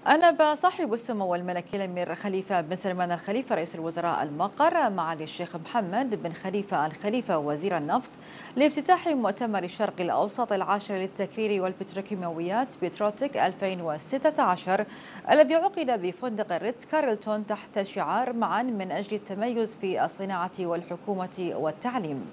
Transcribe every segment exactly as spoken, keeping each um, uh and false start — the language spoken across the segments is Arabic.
أنب صاحب السمو الملكي الأمير خليفة بن سلمان الخليفة رئيس الوزراء المقر معالي الشيخ محمد بن خليفة الخليفة وزير النفط لافتتاح مؤتمر الشرق الأوسط العاشر للتكرير والبتروكيماويات بتروتك ألفين وستة عشر الذي عقد بفندق الريتز كارلتون تحت شعار معا من أجل التميز في الصناعة والحكومة والتعليم.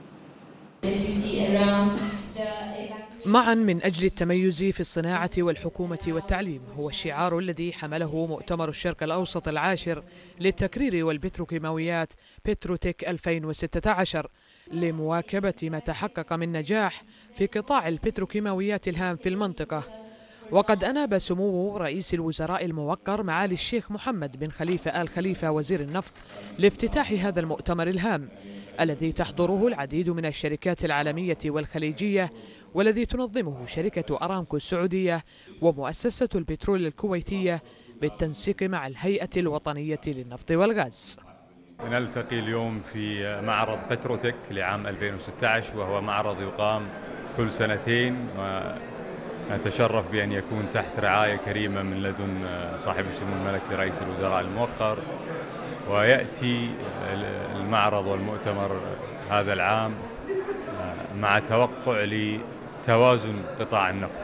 معا من أجل التميز في الصناعة والحكومة والتعليم هو الشعار الذي حمله مؤتمر الشرق الأوسط العاشر للتكرير والبتروكيماويات بتروتك ألفين وستة عشر لمواكبة ما تحقق من نجاح في قطاع البتروكيماويات الهام في المنطقة. وقد أناب سمو رئيس الوزراء الموقر معالي الشيخ محمد بن خليفة آل خليفة وزير النفط لافتتاح هذا المؤتمر الهام الذي تحضره العديد من الشركات العالمية والخليجية، والذي تنظمه شركة أرامكو السعودية ومؤسسة البترول الكويتية بالتنسيق مع الهيئة الوطنية للنفط والغاز. نلتقي اليوم في معرض بتروتك لعام ألفين وستة عشر، وهو معرض يقام كل سنتين، ونتشرف بأن يكون تحت رعاية كريمة من لدن صاحب السمو الملكي رئيس الوزراء الموقر. ويأتي المعرض والمؤتمر هذا العام مع توقع لتوازن قطاع النفط،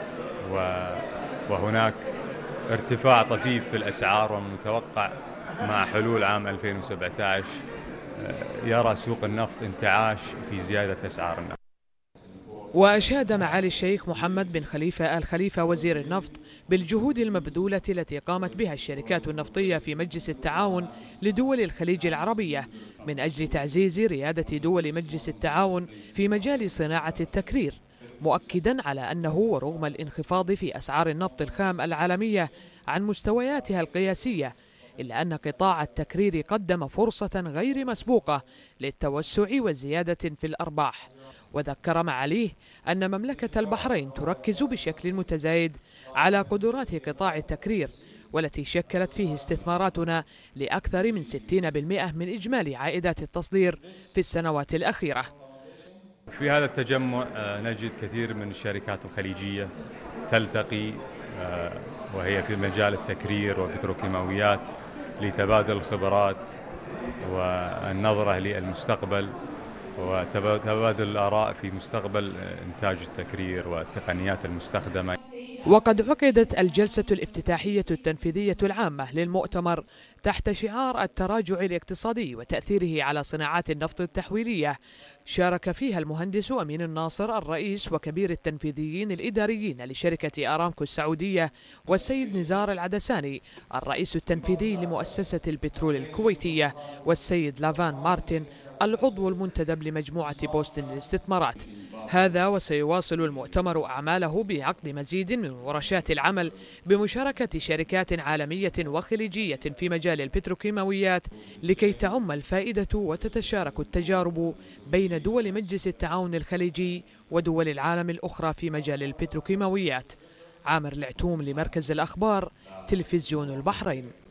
وهناك ارتفاع طفيف في الأسعار، ومتوقع مع حلول عام ألفين وسبعة عشر يرى سوق النفط انتعاش في زيادة أسعار النفط. وأشاد معالي الشيخ محمد بن خليفة آل خليفة وزير النفط بالجهود المبذولة التي قامت بها الشركات النفطية في مجلس التعاون لدول الخليج العربية من أجل تعزيز ريادة دول مجلس التعاون في مجال صناعة التكرير، مؤكدا على أنه ورغم الانخفاض في أسعار النفط الخام العالمية عن مستوياتها القياسية، إلا أن قطاع التكرير قدم فرصة غير مسبوقة للتوسع وزيادة في الأرباح. وذكر معاليه أن مملكة البحرين تركز بشكل متزايد على قدرات قطاع التكرير، والتي شكلت فيه استثماراتنا لأكثر من ستين بالمئة من إجمالي عائدات التصدير في السنوات الأخيرة. في هذا التجمع نجد كثير من الشركات الخليجية تلتقي، وهي في مجال التكرير والبتروكيماويات، لتبادل الخبرات والنظرة للمستقبل وتبادل الآراء في مستقبل إنتاج التكرير والتقنيات المستخدمة. وقد عقدت الجلسة الافتتاحية التنفيذية العامة للمؤتمر تحت شعار التراجع الاقتصادي وتأثيره على صناعات النفط التحويلية. شارك فيها المهندس أمين الناصر الرئيس وكبير التنفيذيين الإداريين لشركة أرامكو السعودية، والسيد نزار العدساني الرئيس التنفيذي لمؤسسة البترول الكويتية، والسيد لافان مارتن العضو المنتدب لمجموعة بوسطن للاستثمارات. هذا وسيواصل المؤتمر أعماله بعقد مزيد من ورشات العمل بمشاركة شركات عالمية وخليجية في مجال البتروكيماويات، لكي تعم الفائدة وتتشارك التجارب بين دول مجلس التعاون الخليجي ودول العالم الأخرى في مجال البتروكيماويات. عامر العتوم لمركز الأخبار، تلفزيون البحرين.